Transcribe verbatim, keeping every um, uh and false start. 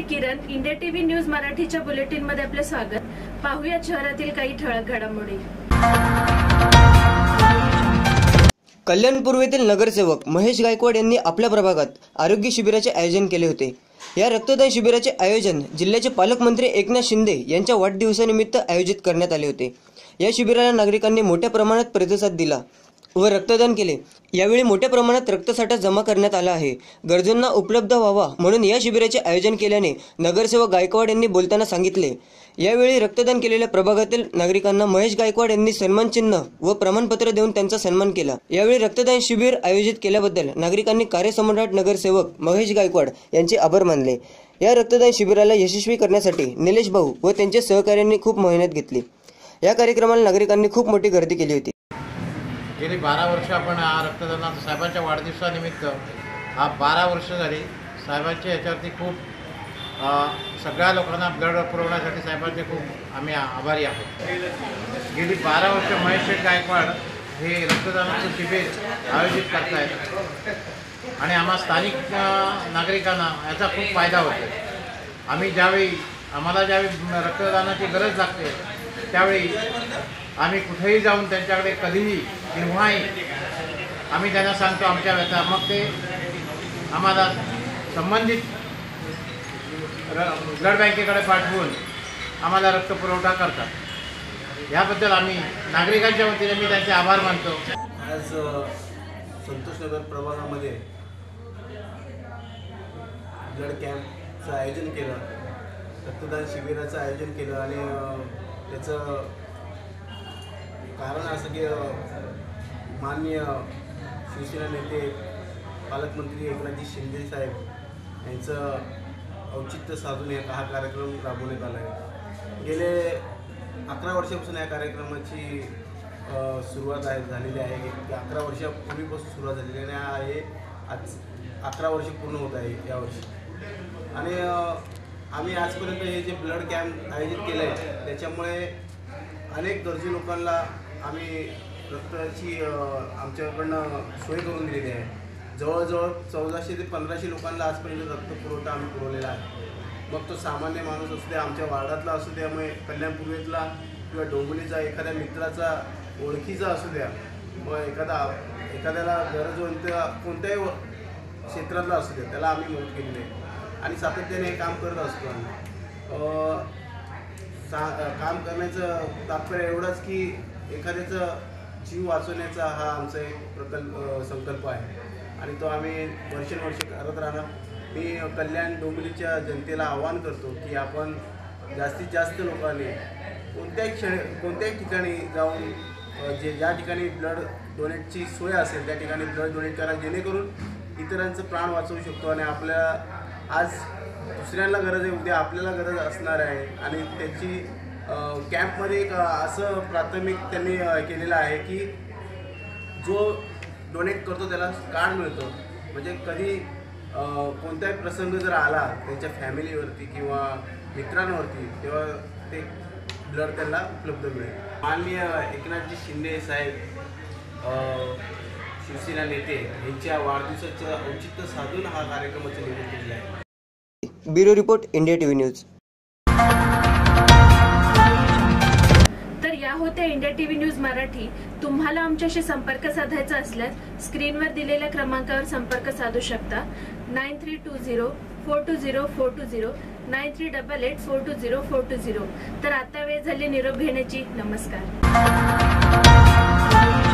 किरण, India TV news मराठीच्या bulletin मध्ये आपले स्वागत। पाहूया शहरातील काही ठळक घडामोडी। कल्याण पूर्वेतील नगरसेवक महेश गायकवाड यांनी आपल्या प्रभागात आरोग्य शिबिराचे आयोजन केले होते। या रक्तदान शिबिराचे आयोजन जिल्ह्याचे पालकमंत्री एकनाथ शिंदे यांच्या वाढदिवसानिमित्त आयोजित करण्यात आले होते। या शिबिराला नागरिकांनी मोठ्या प्रमाणात प्रतिसाद दिला व रक्तदान केले। यावेळी मोठ्या प्रमाणात रक्तसाठा जमा करण्यात आला आहे। गरजूंना उपलब्ध व्हावा म्हणून या शिबिराचे आयोजन केल्याने नगरसेवक गायकवाड यांनी बोलताना सांगितले। यावेळी रक्तदान केलेल्या प्रभागातील नागरिकांना महेश गायकवाड यांनी सन्मान चिन्ह व प्रमाणपत्र देऊन त्यांचा सन्मान केला। यावेळी रक्तदान शिबिर आयोजित केल्याबद्दल नागरिकांनी कार्यसम्राट नगरसेवक महेश गायकवाड यांचे आभार मानले। या रक्तदान शिबिराला यशस्वी करण्यासाठी निलेश भाऊ व त्यांच्या सहकार्यांनी खूप मेहनत घेतली। या कार्यक्रमाला नागरिकांनी खूप मोठी गर्दी केली होती। गेली बारा वर्ष आपण हा रक्तदानाचा साहेबांच्या वाढदिवसानिमित्त हा बारा वर्ष झाली साहेबांच्या याच्यावरती खूप सगळ्या लोकांना ब्लड पुरवण्यासाठी साहेबांचे खूप आम्ही आभारी आहोत। गेली बारा वर्ष महेश गायकवाड हे रक्तदानाचं शिबिर आयोजित करत आहेत आणि आम्हा स्थानिक नागरिकांना याचा खूप फायदा होतो। आम्ही ज्यावेळी आम्हाला ज्यावेळी रक्तदानाची गरज लागते त्यावेळी आम्ही कुठेही जाऊन त्यांच्याकडे कधीही केव्हाही आम्ही त्यांना सांगतो आमच्या व्यथा, मग ते आम्हाला संबंधित ब्लड बँकेकडे पाठवून आम्हाला रक्तपुरवठा करतात। याबद्दल आम्ही नागरिकांच्या वतीने मी त्यांचे आभार मानतो। आज संतोषनगर प्रभागामध्ये ब्लड कॅम्पचं आयोजन केलं, रक्तदान शिबिराचं आयोजन केलं आणि त्याचं कारण असं की माननीय शिवसेना नेते पालकमंत्री एकनाथजी शिंदे साहेब यांचं औचित्य साधून हा कार्यक्रम राबवण्यात आला आहे। गेले अकरा वर्षापासून या कार्यक्रमाची सुरुवात आहे झालेली आहे की अकरा वर्षापूर्वीपासून सुरुवात झालेली आहे। आज अकरा वर्ष पूर्ण होत आहे यावर्षी आणि आम्ही आजपर्यंत हे जे ब्लड कॅम्प आयोजित केलं आहे त्याच्यामुळे अनेक गरजू लोकांना आम्ही रक्ताची आमच्याकडनं सोय करून दिलेली आहे। जवळजवळ चौदाशे ते पंधराशे लोकांना आजपर्यंत रक्तपुरवठा आम्ही पुरवलेला आहे। मग तो सामान्य माणूस असू द्या, आमच्या वार्डातला असू द्या, मग कल्याण पूर्वेतला किंवा डोंबिवलीचा एखाद्या मित्राचा ओळखीचा असू द्या, मग एखादा एखाद्याला गरजवंत कोणत्याही क्षेत्रातला असू द्या त्याला आम्ही मदत केलेली आहे आणि सातत्याने हे काम करत असतो। आम्ही सा काम करण्याचं तात्पर्य एवढंच की एखाद्याचा जीव वाचवण्याचा हा आमचा एक प्रकल्प संकल्प आहे आणि तो आम्ही वर्षानुवर्ष करत राहणार। मी कल्याण डोंबिवलीच्या जनतेला आवाहन करतो की आपण जास्तीत जास्त लोकांनी कोणत्याही क्षण कोणत्याही ठिकाणी जाऊन जे ज्या ठिकाणी ब्लड डोनेटची सोय असेल त्या ठिकाणी ब्लड डोनेट करा, जेणेकरून इतरांचं प्राण वाचवू शकतो आणि आपल्या आज दुसऱ्यांना गरज आहे, उद्या आपल्याला गरज असणार आहे। आणि त्याची कॅम्पमध्ये एक असं प्राथमिक त्यांनी केलेलं आहे की जो डोनेट करतो त्याला कार्ड मिळतं, म्हणजे कधी कोणताही प्रसंग जर आला त्यांच्या फॅमिलीवरती किंवा मित्रांवरती तेव्हा ते ब्लड त्यांना उपलब्ध मिळेल। माननीय एकनाथजी शिंदे साहेब शिवसेना नेते यांच्या वाढदिवसाचं औचित्य साधून हा कार्यक्रमाचं नियोजन केलेलं आहे। Bureau report, India TV news. तर या होत्या इंडिया टीव्ही न्यूज मराठी। तुम्हाला आमच्याशी संपर्क साधायचा असल्यास स्क्रीनवर दिलेल्या क्रमांकावर संपर्क साधू शकता। Nine three two zero four two zero four two zero nine three double eight four two zero four two zero. तर आता वेळ झाली निरोप घेण्याची। नमस्कार।